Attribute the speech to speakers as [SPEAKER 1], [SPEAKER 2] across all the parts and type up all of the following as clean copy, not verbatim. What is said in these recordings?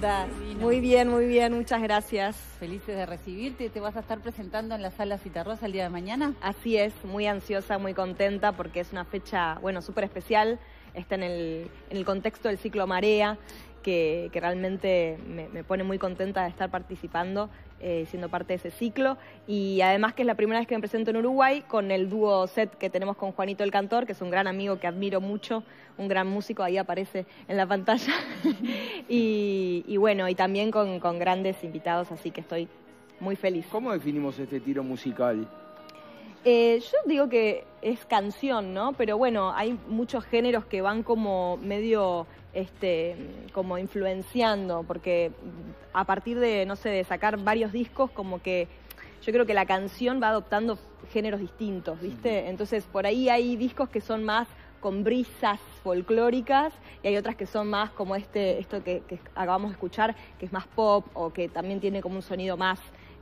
[SPEAKER 1] andás?
[SPEAKER 2] Muy bien, muchas gracias.
[SPEAKER 1] Felices de recibirte. ¿Te vas a estar presentando en la Sala Citarrosa el día de mañana?
[SPEAKER 2] Así es, muy ansiosa, muy contenta porque es una fecha, bueno, súper especial. Está en el contexto del ciclo Marea, que realmente me pone muy contenta de estar participando, siendo parte de ese ciclo. Y además que es la primera vez que me presento en Uruguay con el dúo set que tenemos con Juanito el Cantor, que es un gran amigo que admiro mucho, un gran músico, ahí aparece en la pantalla. y bueno, y también con grandes invitados, así que estoy muy feliz.
[SPEAKER 3] ¿Cómo definimos este tiro musical?
[SPEAKER 2] Yo digo que es canción, ¿no? Pero bueno, hay muchos géneros que van como medio, como influenciando, porque a partir de, no sé, de sacar varios discos, como que yo creo que la canción va adoptando géneros distintos, ¿viste? Entonces, por ahí hay discos que son más con brisas folclóricas y hay otras que son más como esto que acabamos de escuchar, que es más pop o que también tiene como un sonido más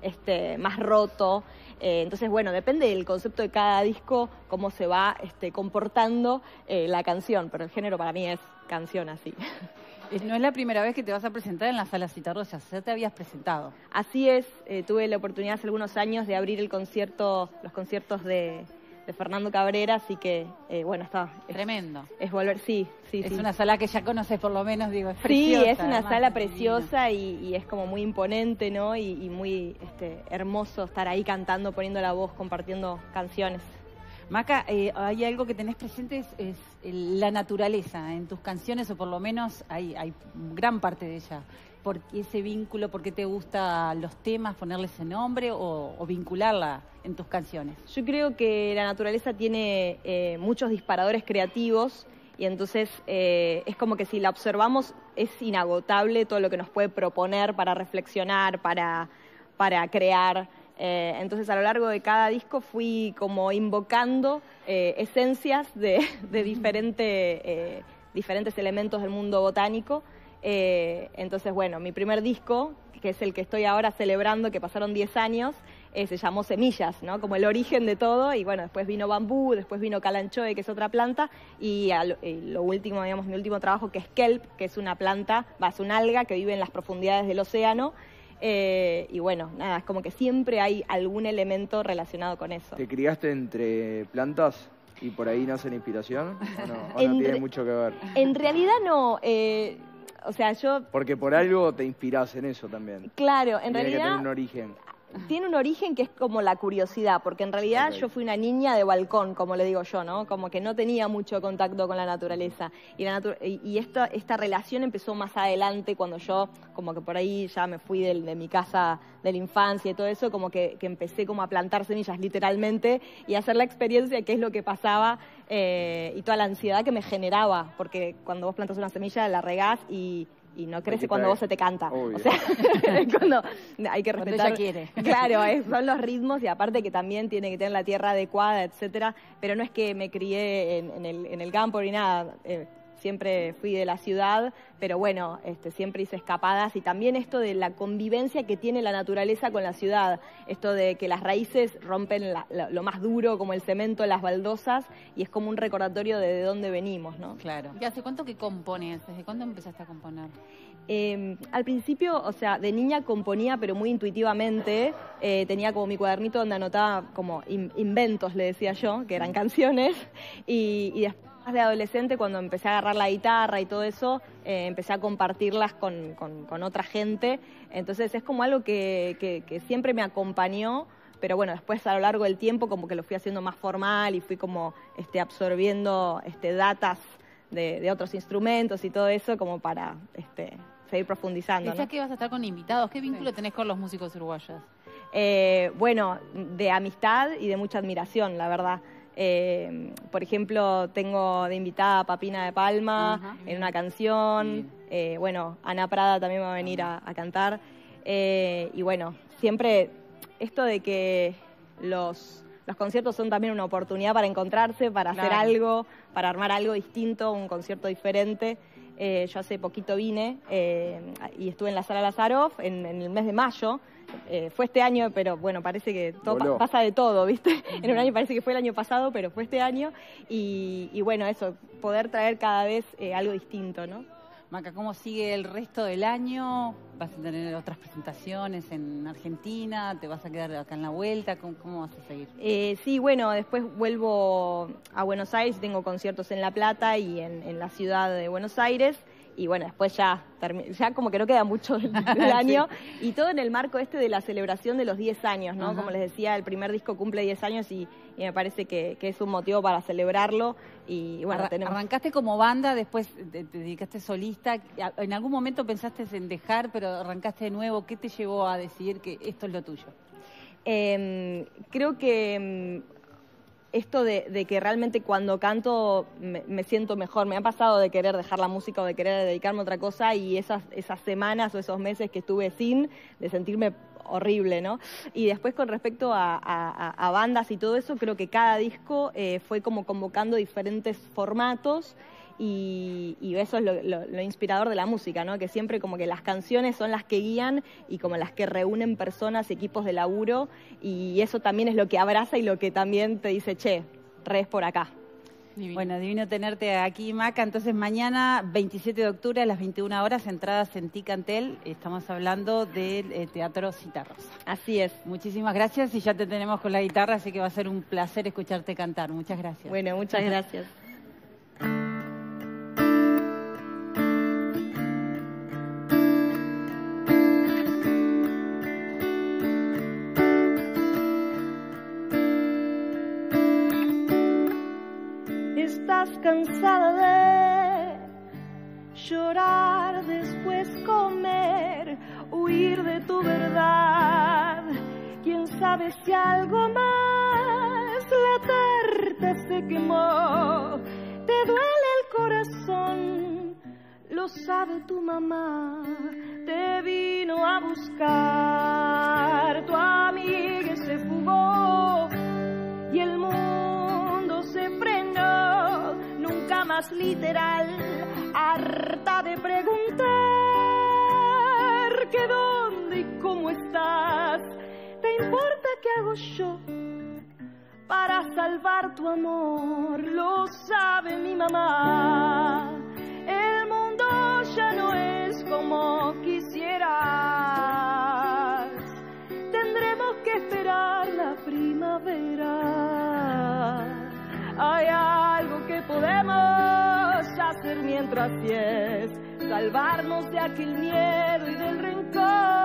[SPEAKER 2] roto. Entonces, bueno, depende del concepto de cada disco, cómo se va comportando la canción, pero el género para mí es canción así.
[SPEAKER 1] No es la primera vez que te vas a presentar en la Sala Citarrosa, ya te habías presentado.
[SPEAKER 2] Así es, tuve la oportunidad hace algunos años de abrir los conciertos de Fernando Cabrera, así que, bueno, está...
[SPEAKER 1] Tremendo.
[SPEAKER 2] Es volver, sí.
[SPEAKER 1] Es una sala que ya conoces por lo menos, digo, es preciosa.
[SPEAKER 2] Sí, es una sala
[SPEAKER 1] divina.
[SPEAKER 2] preciosa y es como muy imponente, ¿no? Y muy hermoso estar ahí cantando, poniendo la voz, compartiendo canciones.
[SPEAKER 1] Maca, hay algo que tenés presente, es la naturaleza en tus canciones, o por lo menos hay gran parte de ella. ¿Por qué ese vínculo? ¿Por qué te gustan los temas, ponerle ese nombre o vincularla en tus canciones?
[SPEAKER 2] Yo creo que la naturaleza tiene muchos disparadores creativos y entonces es como que si la observamos es inagotable todo lo que nos puede proponer para reflexionar, para crear. Entonces a lo largo de cada disco fui como invocando esencias de diferentes elementos del mundo botánico. Entonces, bueno, mi primer disco, que es el que estoy ahora celebrando, que pasaron 10 años, se llamó Semillas, ¿no? Como el origen de todo, y bueno, después vino bambú, después vino calanchoe, que es otra planta, y lo último, digamos, mi último trabajo, que es kelp, que es una planta, es un alga que vive en las profundidades del océano, y bueno, nada, es como que siempre hay algún elemento relacionado con eso.
[SPEAKER 3] ¿Te criaste entre plantas y por ahí nace la inspiración? ¿O no tiene mucho que ver?
[SPEAKER 2] En realidad no... o sea, yo...
[SPEAKER 3] Porque por algo te inspirás en eso también.
[SPEAKER 2] Claro, en realidad...
[SPEAKER 3] Tiene que tener un origen.
[SPEAKER 2] Tiene un origen que es como la curiosidad, porque en realidad yo fui una niña de balcón, como le digo yo, ¿no? Como que no tenía mucho contacto con la naturaleza. Y esta relación empezó más adelante, cuando yo, como que por ahí ya me fui de mi casa de la infancia y todo eso, como que empecé como a plantar semillas literalmente y a hacer la experiencia de qué es lo que pasaba y toda la ansiedad que me generaba, porque cuando vos plantas una semilla la regás y no crece cuando vos se te canta.
[SPEAKER 3] Obvio.
[SPEAKER 2] O sea, cuando hay que respetar.
[SPEAKER 1] Cuando ella quiere.
[SPEAKER 2] Claro, son los ritmos y aparte que también tiene que tener la tierra adecuada, etcétera. Pero no es que me crié en el campo ni nada. Siempre fui de la ciudad, pero bueno, siempre hice escapadas y también esto de la convivencia que tiene la naturaleza con la ciudad, esto de que las raíces rompen lo más duro como el cemento, las baldosas y es como un recordatorio de dónde venimos, ¿no?
[SPEAKER 1] Claro. ¿Y hace cuánto que compones? ¿Desde cuándo empezaste a componer?
[SPEAKER 2] Al principio, o sea, de niña componía, pero muy intuitivamente. Tenía como mi cuadernito donde anotaba como inventos, le decía yo, que eran canciones, y después de adolescente, cuando empecé a agarrar la guitarra y todo eso, empecé a compartirlas con otra gente. Entonces es como algo que siempre me acompañó, pero bueno, después a lo largo del tiempo como que lo fui haciendo más formal y fui como absorbiendo datas de otros instrumentos y todo eso como para seguir profundizando,
[SPEAKER 1] Decías
[SPEAKER 2] ¿no?
[SPEAKER 1] que vas a estar con invitados. ¿Qué vínculo tenés con los músicos uruguayos?
[SPEAKER 2] Bueno, de amistad y de mucha admiración, la verdad. Por ejemplo, tengo de invitada a Papina de Palma en una canción. Bueno, Ana Prada también va a venir a cantar. Y bueno, siempre esto de que los conciertos son también una oportunidad para encontrarse, para hacer algo, para armar algo distinto, un concierto diferente. Yo hace poquito vine y estuve en la Sala Lazaroff en el mes de mayo. Fue este año, pero bueno, parece que todo pasa de todo, ¿viste? En un año parece que fue el año pasado, pero fue este año. Y bueno, eso, poder traer cada vez algo distinto, ¿no?
[SPEAKER 1] Maca, ¿cómo sigue el resto del año? ¿Vas a tener otras presentaciones en Argentina? ¿Te vas a quedar acá en la vuelta? ¿Cómo vas a seguir?
[SPEAKER 2] Sí, bueno, después vuelvo a Buenos Aires, tengo conciertos en La Plata y en la ciudad de Buenos Aires. Y bueno, después ya como que no queda mucho del año. Sí. Y todo en el marco de la celebración de los 10 años, ¿no? Como les decía, el primer disco cumple 10 años y me parece que es un motivo para celebrarlo. Y bueno,
[SPEAKER 1] arrancaste como banda, después te dedicaste solista. ¿En algún momento pensaste en dejar, pero arrancaste de nuevo? ¿Qué te llevó a decidir que esto es lo tuyo?
[SPEAKER 2] Creo que esto de que realmente cuando canto me siento mejor. Me ha pasado de querer dejar la música o de querer dedicarme a otra cosa y esas semanas o esos meses que estuve de sentirme horrible, ¿no? Y después con respecto a bandas y todo eso, creo que cada disco fue como convocando diferentes formatos. Y eso es lo inspirador de la música, ¿no? Que siempre como que las canciones son las que guían y como las que reúnen personas, equipos de laburo, y eso también es lo que abraza y lo que también te dice, che, es por acá.
[SPEAKER 1] Divino. Bueno, divino tenerte aquí, Maca. Entonces mañana, 27 de octubre a las 21 horas, entradas en Ticantel. Estamos hablando del Teatro Citarrosa.
[SPEAKER 2] Así es.
[SPEAKER 1] Muchísimas gracias y ya te tenemos con la guitarra, así que va a ser un placer escucharte cantar. Muchas gracias.
[SPEAKER 2] Bueno, muchas gracias. Estás cansada de llorar, después comer, huir de tu verdad. Quién sabe si algo más la tarta se quemó. Te duele el corazón, lo sabe tu mamá. Te vino a buscar, tu amiga se fugó y el mundo se frenó. Nunca más literal, harta de preguntar que dónde y cómo estás. ¿Te importa qué hago yo para salvar tu amor? Lo sabe mi mamá. El mundo ya no es como quisieras. Tendremos que esperar la primavera. Hay algo que podemos hacer mientras sí es salvarnos de aquel miedo y del rencor.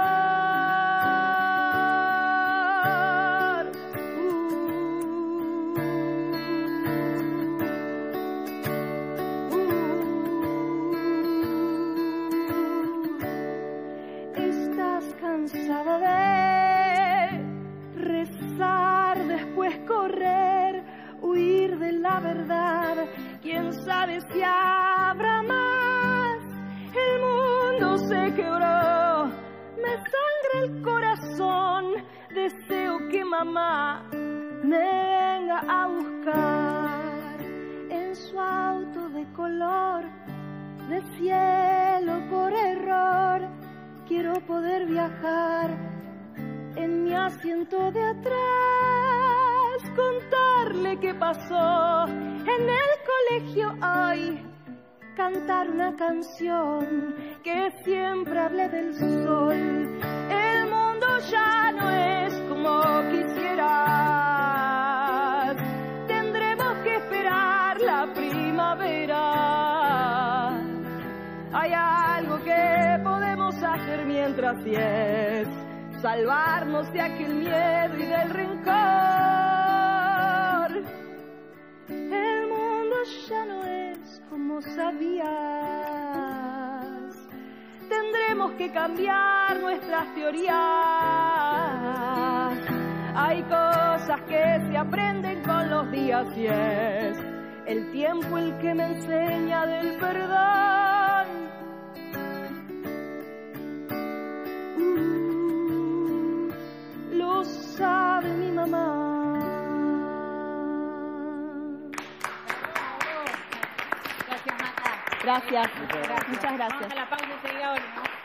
[SPEAKER 2] Estás cansada de rezar, después correr, huir de la verdad. Quién sabe si habrá más. El mundo se quebró, me sangra el corazón. Deseo que mamá me venga a buscar en su auto de color, de cielo por error. Quiero poder viajar en mi asiento de atrás, contarle qué pasó en el colegio hoy, cantar una canción que siempre hable del sol. El mundo ya no es como quisieras, tendremos que esperar la primavera. Hay algo que podemos hacer mientras sí es salvarnos de aquel miedo y del rencor. El mundo ya no es como sabías. Tendremos que cambiar nuestras teorías. Hay cosas que se aprenden con los días y es el tiempo el que me enseña del perdón. Lo sabe mi mamá.
[SPEAKER 1] Gracias, Maca.
[SPEAKER 2] Gracias. Muchas gracias.
[SPEAKER 1] Vamos a la pausa y seguimos.